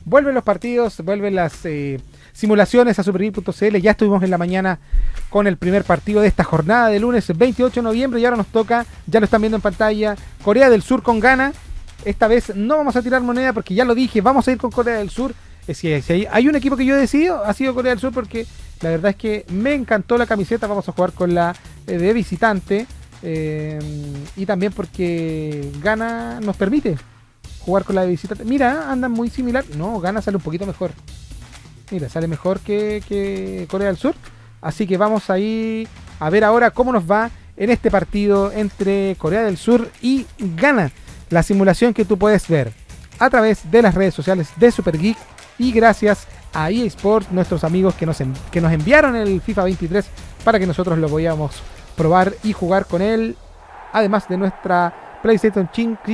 Vuelven los partidos, vuelven las simulaciones a supergeek.cl. Ya estuvimos en la mañana con el primer partido de esta jornada de lunes 28 de noviembre y ahora nos toca, ya lo están viendo en pantalla, Corea del Sur con Ghana. Esta vez no vamos a tirar moneda porque ya lo dije, vamos a ir con Corea del Sur. Si hay un equipo que yo he decidido, ha sido Corea del Sur porque la verdad es que me encantó la camiseta. Vamos a jugar con la de visitante y también porque Ghana nos permite jugar con la de visitante. Mira, andan muy similar. No, Ghana sale un poquito mejor. Mira, sale mejor que Corea del Sur. Así que vamos ahí a ver ahora cómo nos va en este partido entre Corea del Sur y Ghana. La simulación que tú puedes ver a través de las redes sociales de Super Geek y gracias a EA Sports, nuestros amigos que nos enviaron el FIFA 23 para que nosotros lo podamos probar y jugar con él. Además de nuestra PlayStation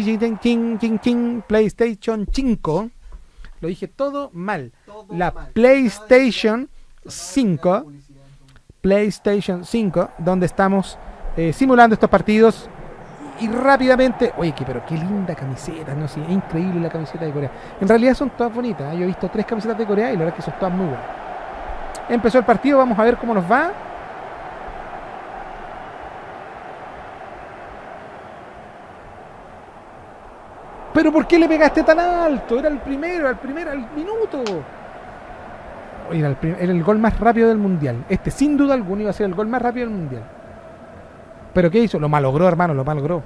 5. Lo dije todo mal. La PlayStation 5. PlayStation 5, donde estamos simulando estos partidos. Y rápidamente, oye, pero qué linda camiseta, ¿no? Sí, es increíble la camiseta de Corea. En realidad son todas bonitas, ¿eh? Yo he visto 3 camisetas de Corea y la verdad es que son todas muy buenas. Empezó el partido, vamos a ver cómo nos va. ¿Pero por qué le pegaste tan alto? Era el primero, al minuto. Oye, era el gol más rápido del mundial. Este sin duda alguna iba a ser el gol más rápido del mundial. ¿Pero qué hizo? Lo malogró, hermano, lo malogró.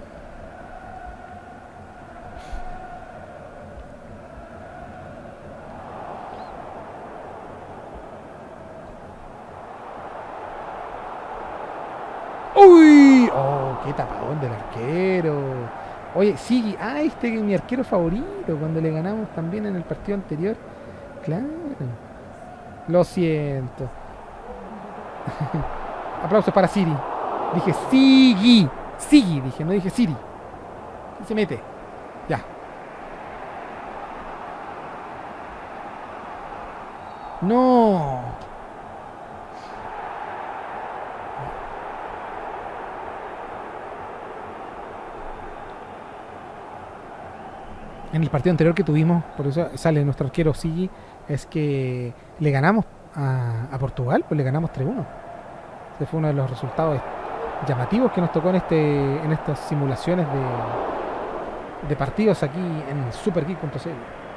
¡Uy! ¡Oh, qué tapadón del arquero! Oye, sí, este es mi arquero favorito, cuando le ganamos también en el partido anterior. Claro. Lo siento. Aplausos para Siri. Dije Sigi, dije, no dije Siri. Y se mete. Ya. No. En el partido anterior que tuvimos, por eso sale nuestro arquero Sigi, es que le ganamos a Portugal, pues le ganamos 3-1. Ese fue uno de los resultados llamativos que nos tocó en estas simulaciones de partidos aquí en supergeek.cl.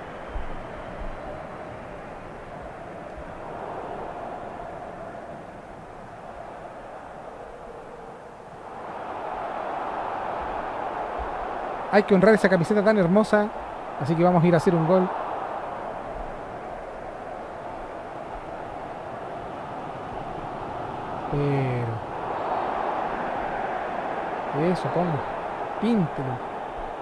Hay que honrar esa camiseta tan hermosa, así que vamos a ir a hacer un gol. Pero eso, pongo. Píntelo.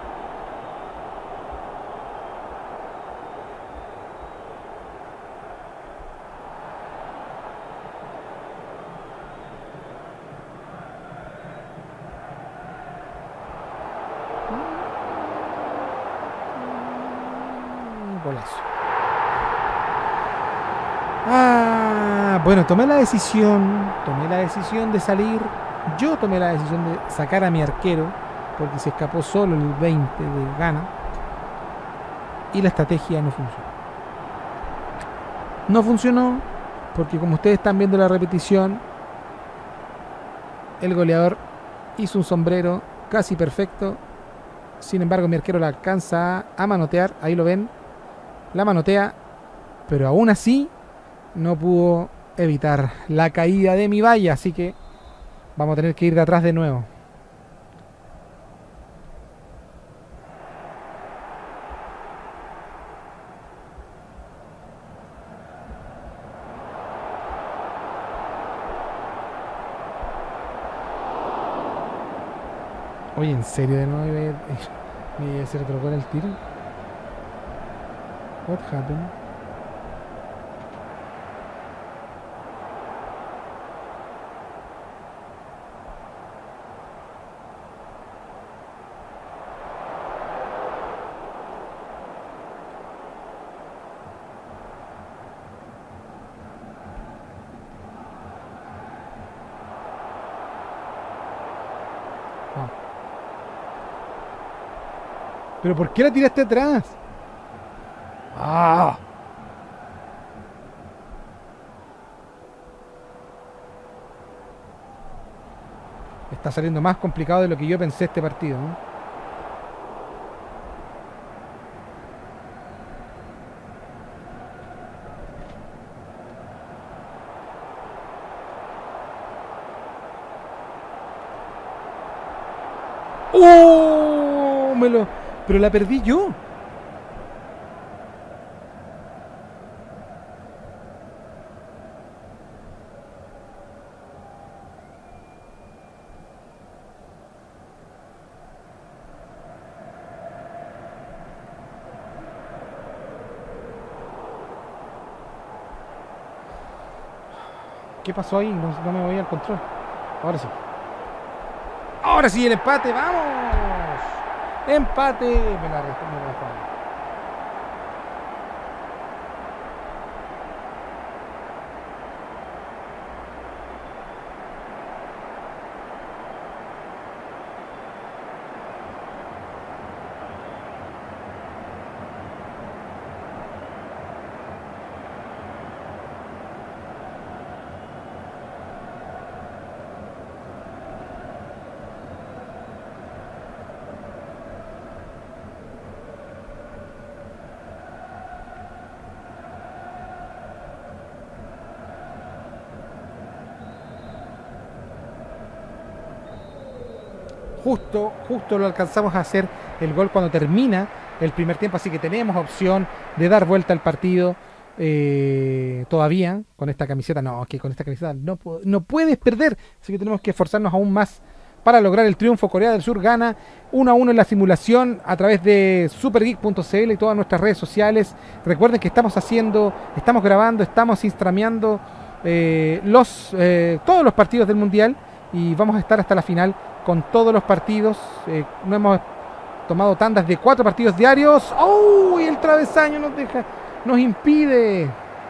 Golazo. Bueno, tomé la decisión de salir. Yo tomé la decisión de sacar a mi arquero porque se escapó solo el 20 de Ghana y la estrategia no funcionó. No funcionó porque, como ustedes están viendo la repetición, el goleador hizo un sombrero casi perfecto. Sin embargo, mi arquero la alcanza a manotear. Ahí lo ven. La manotea, pero aún así no pudo evitar la caída de mi valla, así que vamos a tener que ir de atrás de nuevo. Oye, ¿en serio de nuevo me se retrocó el tiro? What happened? ¿Pero por qué la tiraste atrás? ¡Ah! Está saliendo más complicado de lo que yo pensé este partido, ¿no? ¡Oh! Pero la perdí yo. ¿Qué pasó ahí? No me voy al control. Ahora sí. Ahora sí, el empate. ¡Vamos! Empate. Me la respondo. Justo lo alcanzamos a hacer el gol cuando termina el primer tiempo, así que tenemos opción de dar vuelta al partido todavía con esta camiseta. No, que con esta camiseta no puedes perder, así que tenemos que esforzarnos aún más para lograr el triunfo. Corea del Sur gana 1-1 en la simulación a través de supergeek.cl y todas nuestras redes sociales. Recuerden que estamos grabando, estamos streameando todos los partidos del Mundial y vamos a estar hasta la final con todos los partidos. No hemos tomado tandas de 4 partidos diarios. ¡Oh! Y el travesaño nos impide.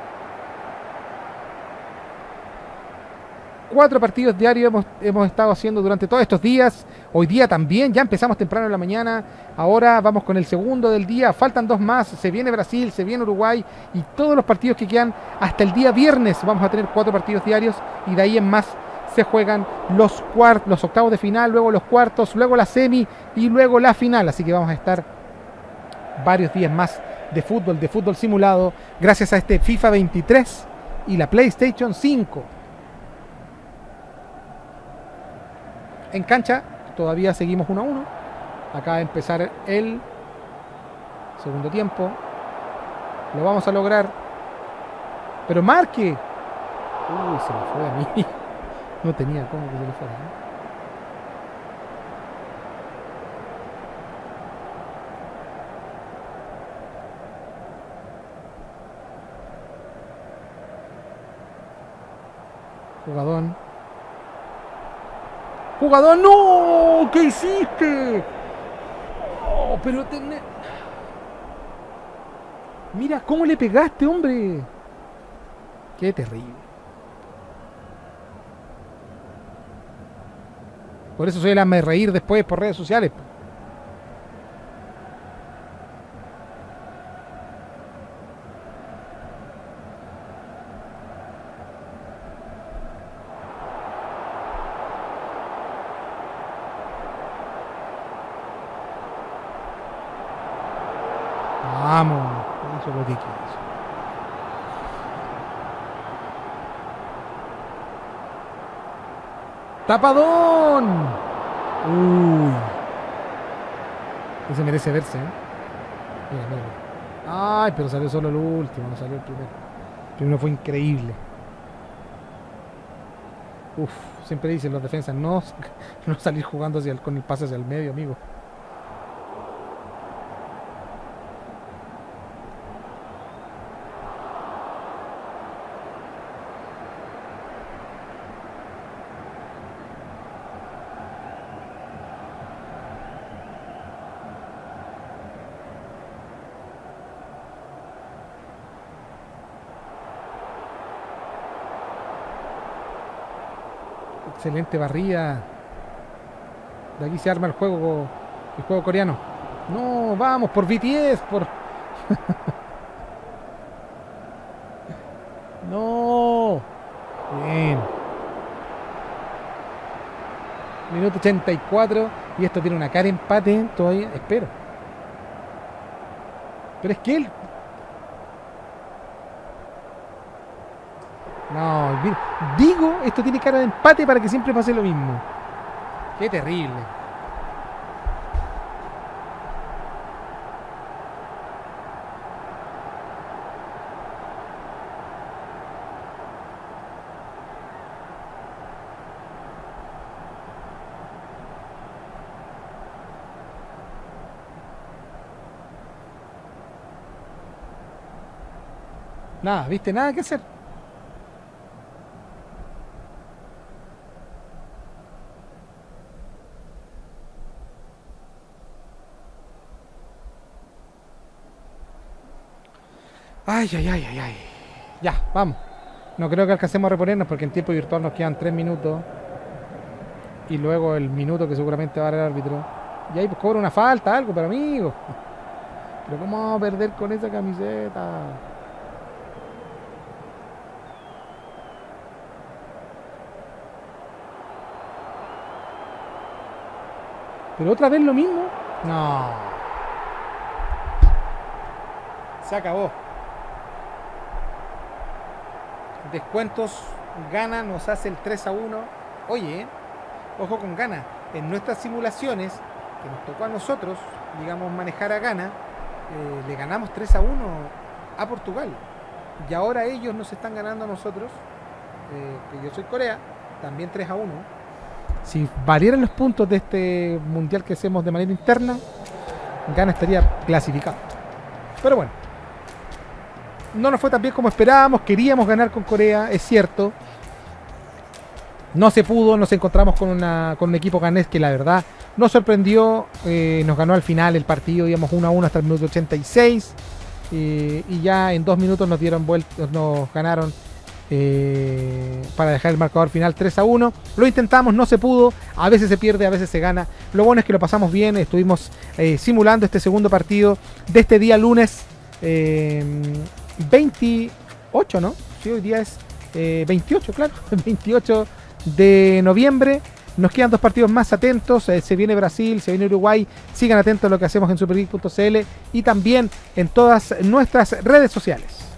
4 partidos diarios hemos estado haciendo durante todos estos días. Hoy día también, ya empezamos temprano en la mañana. Ahora vamos con el segundo del día. Faltan 2 más. Se viene Brasil, se viene Uruguay. Y todos los partidos que quedan hasta el día viernes vamos a tener 4 partidos diarios. Y de ahí en más se juegan los octavos de final, luego los cuartos, luego la semi y luego la final. Así que vamos a estar varios días más de fútbol simulado, gracias a este FIFA 23 y la PlayStation 5. En cancha todavía seguimos 1-1. Acaba de empezar el segundo tiempo. Lo vamos a lograr. Pero marque. Uy, se me fue a mí. No tenía cómo que se le fuera, ¿no? Jugador, no, ¿qué hiciste? Oh, pero mira cómo le pegaste, hombre. Qué terrible. Por eso soy el hazme reír después por redes sociales. Vamos, eso es lo que quiero. ¡Tapadón! Uy. Ese merece verse, ¿eh? Mira, mira. Ay, pero salió solo el último, no salió el primero. El primero fue increíble. Uf, siempre dicen los defensas, no salir jugando con el pase hacia el medio, amigo. Excelente barrida. De aquí se arma el juego coreano. No, vamos, por BTS, por... No. Bien. Minuto 84. Y esto tiene una cara de empate todavía. Espero. Pero es que él... No, digo, esto tiene cara de empate para que siempre pase lo mismo. Qué terrible. Nada, ¿viste? Nada que hacer. Ay, ay, ay, ay, ay. Ya, vamos. No creo que alcancemos a reponernos porque en tiempo virtual nos quedan 3 minutos. Y luego el minuto que seguramente va a dar el árbitro. Y ahí pues cobra una falta, algo, pero amigo. Pero ¿cómo vamos a perder con esa camiseta? Pero otra vez lo mismo. No. Se acabó. Descuentos. Gana nos hace el 3-1. Oye, ojo con Gana. En nuestras simulaciones, que nos tocó a nosotros, digamos, manejar a Gana, le ganamos 3-1 a Portugal. Y ahora ellos nos están ganando a nosotros, que yo soy Corea, también 3-1. Si valieran los puntos de este mundial que hacemos de manera interna, Gana estaría clasificado. Pero bueno, no nos fue tan bien como esperábamos. Queríamos ganar con Corea, es cierto. No se pudo, nos encontramos con un equipo ganés que la verdad nos sorprendió. Nos ganó al final el partido, digamos 1-1 hasta el minuto 86. Y ya en 2 minutos nos dieron vuelta, nos ganaron para dejar el marcador final 3-1. Lo intentamos, no se pudo. A veces se pierde, a veces se gana. Lo bueno es que lo pasamos bien. Estuvimos simulando este segundo partido de este día lunes 28, ¿no? Sí, hoy día es 28, claro. 28 de noviembre. Nos quedan 2 partidos más, atentos. Se viene Brasil, se viene Uruguay. Sigan atentos a lo que hacemos en supergeek.cl y también en todas nuestras redes sociales.